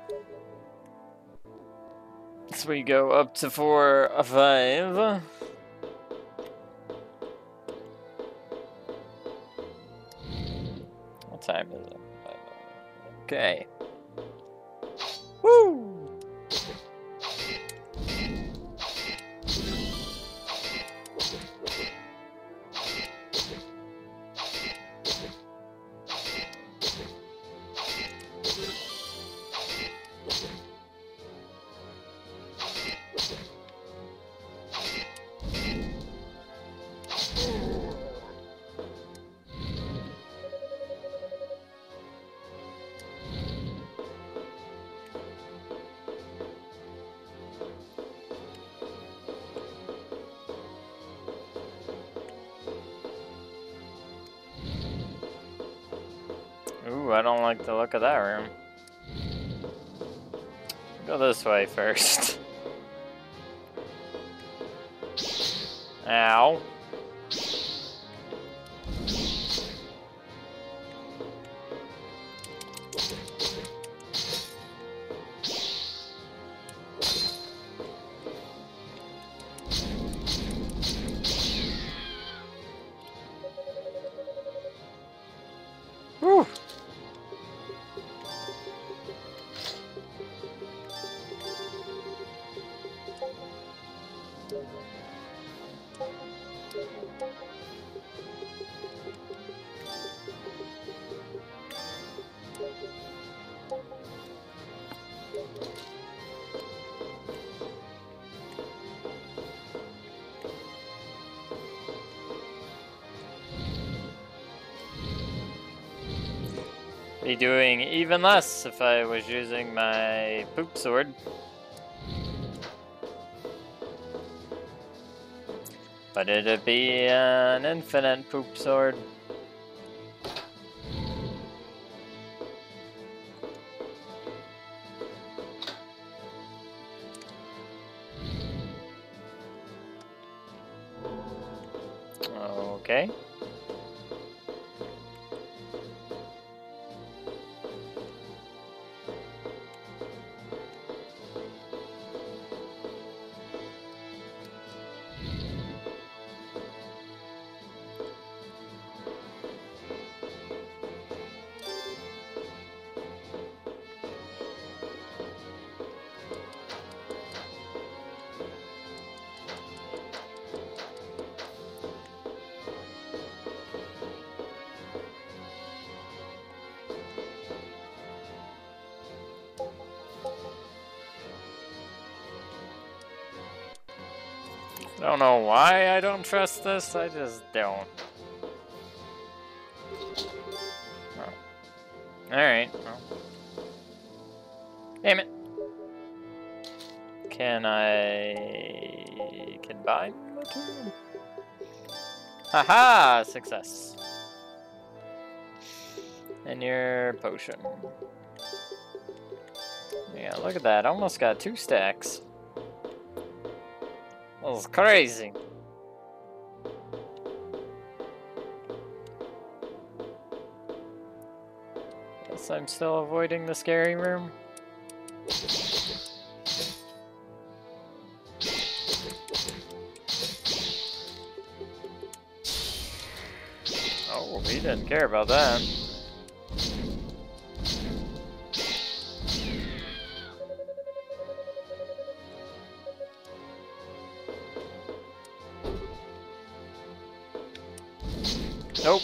So we go up to 4 or 5. What time is it? Okay. Woo! Ooh, I don't like the look of that room. Go this way first. Ow. Whew. Be doing even less if I was using my poop sword. But it'd be an infinite poop sword. Okay. I don't know why I don't trust this, I just don't. Oh. Alright, well. Damn it. Can I combine the two? Haha! Success. And your potion. Yeah, look at that. Almost got 2 stacks. That was crazy. Guess I'm still avoiding the scary room. Oh, he didn't care about that. Nope.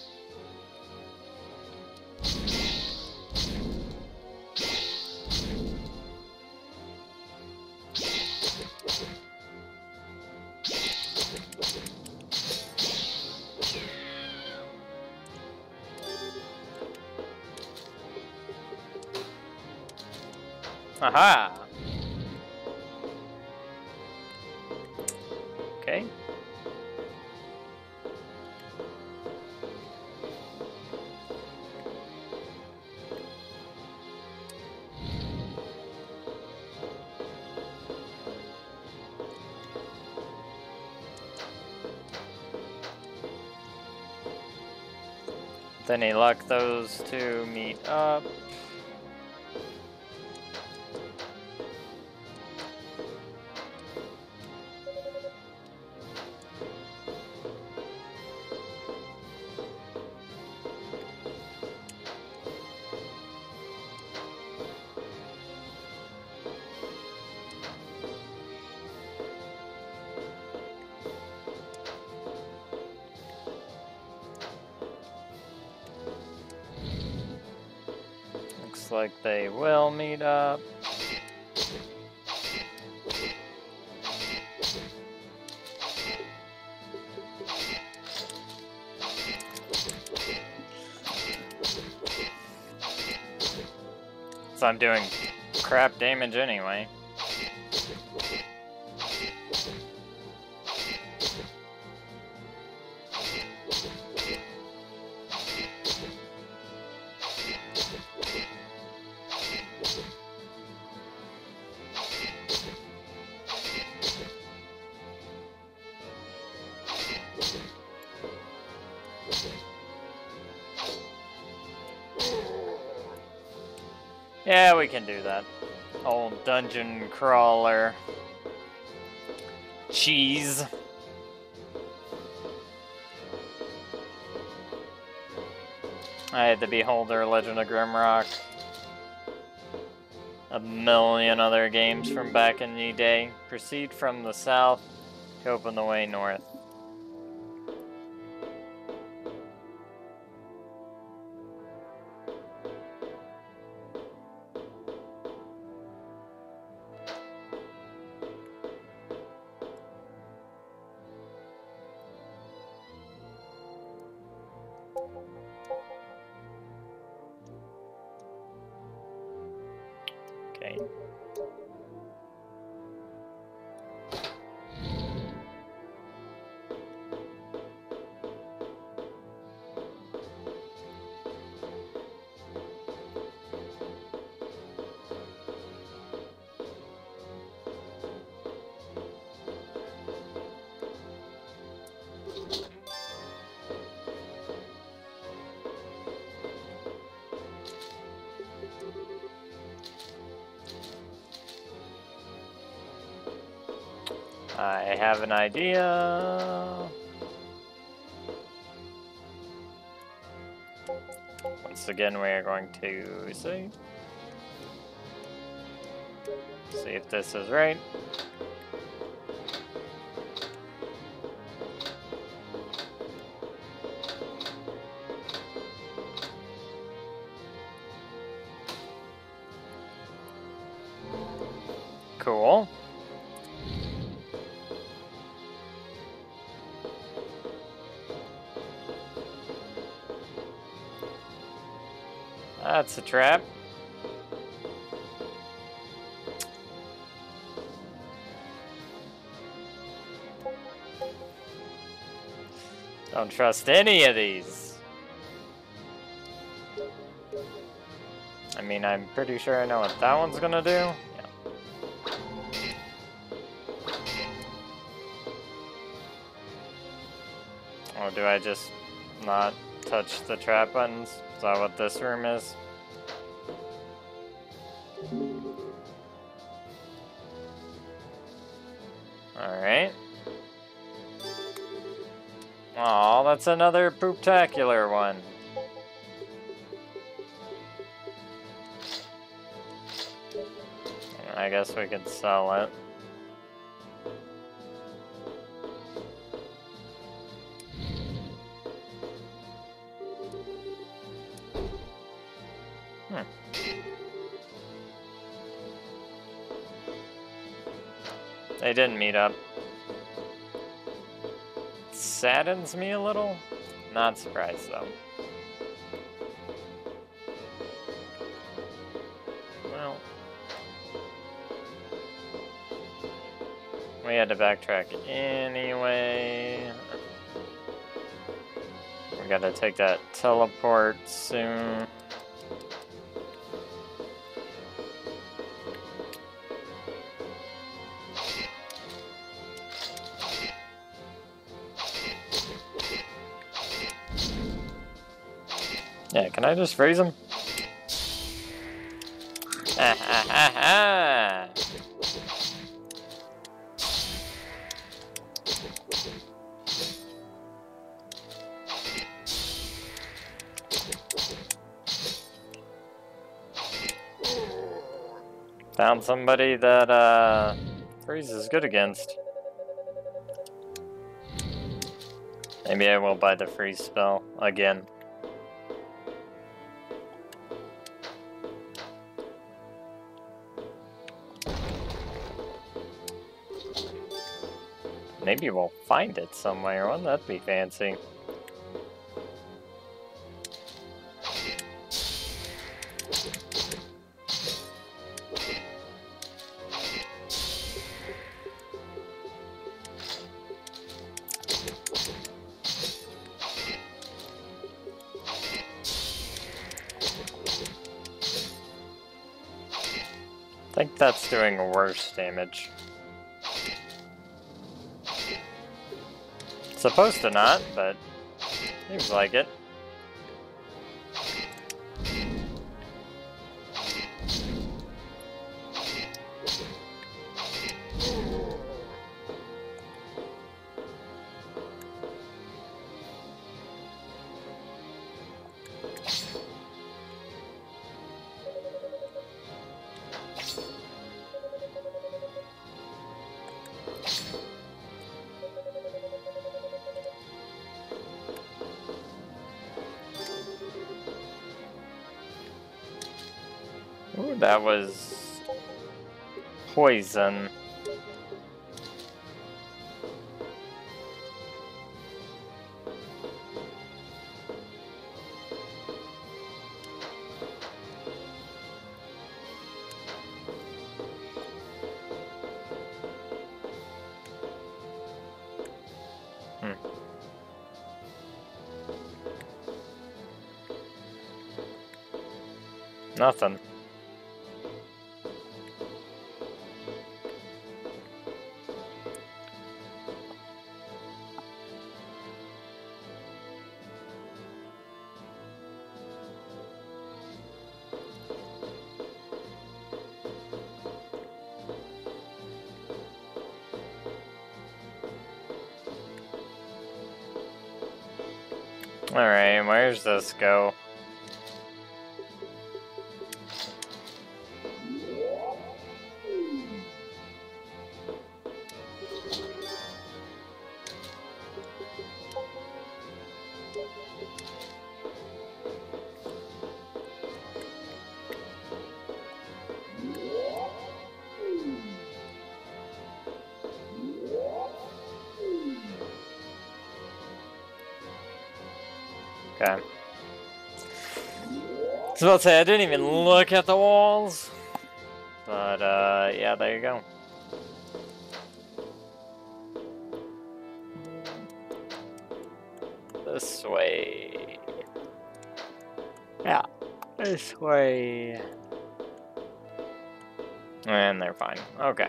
Aha! Okay. With any luck, those two meet up. looks like they will meet up. So I'm doing crap damage anyway. Yeah, we can do that. Old dungeon crawler. Cheese. I had the Beholder, Legend of Grimrock. A million other games from back in the day. Proceed from the south to open the way north. Okay. I have an idea. Once again, we are going to see if this is right. Cool. That's a trap. Don't trust any of these. I mean, I'm pretty sure I know what that one's gonna do. Yeah. Or do I just not touch the trap buttons? Is that what this room is? Alright. Aw, that's another pooptacular one. I guess we could sell it. They didn't meet up. Saddens me a little. Not surprised though. Well, we had to backtrack anyway. We gotta take that teleport soon. Yeah, can I just freeze him? Found somebody that freeze is good against. Maybe I will buy the freeze spell again. Maybe we'll find it somewhere. Wouldn't that be fancy? I think that's doing worse damage. It's supposed to not, but seems like it. Ooh, that was poison. Nothing. Alright, where's this go? Okay. I was about to say, I didn't even look at the walls. But, yeah, there you go. This way. Yeah, this way. And they're fine. Okay.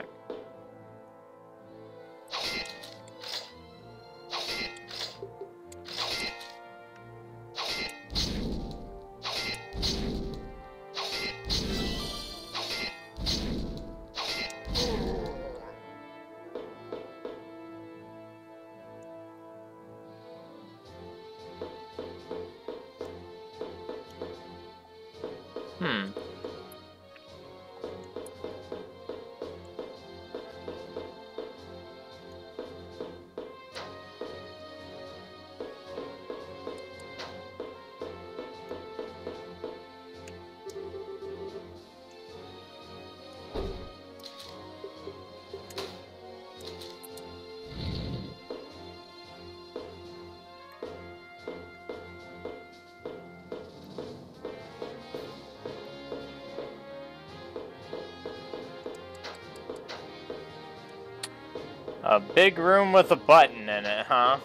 A big room with a button in it, huh?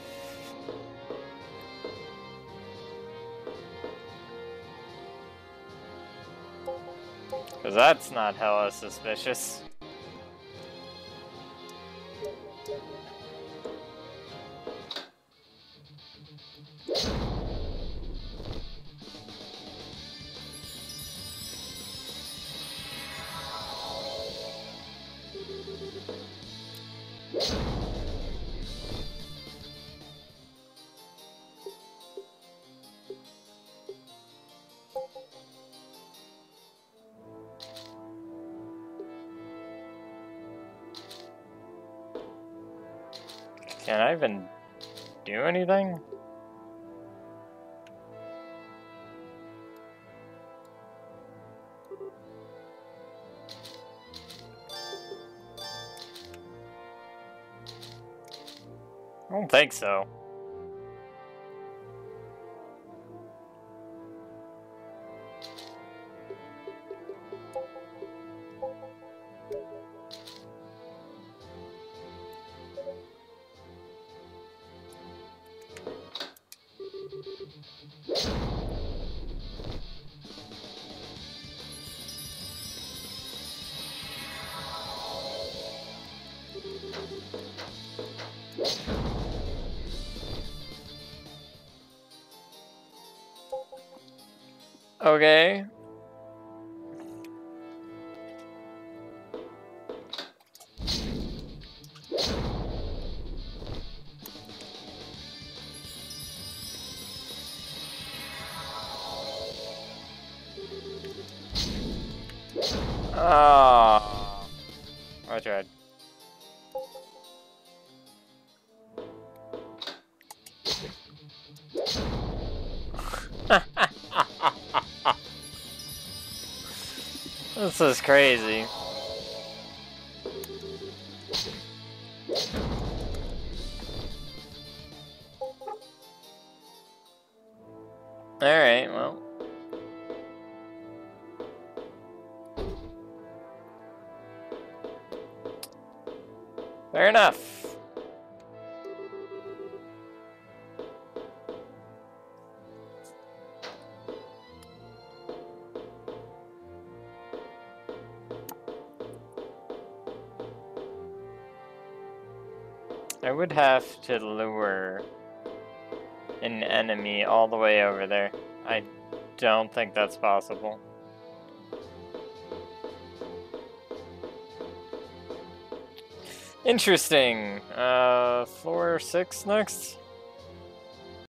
Because that's not hella suspicious. Can I even do anything? I don't think so. Okay. Ah, I tried. This is crazy. Alright, well. Fair enough. I would have to lure an enemy all the way over there. I don't think that's possible. Interesting. Floor 6 next?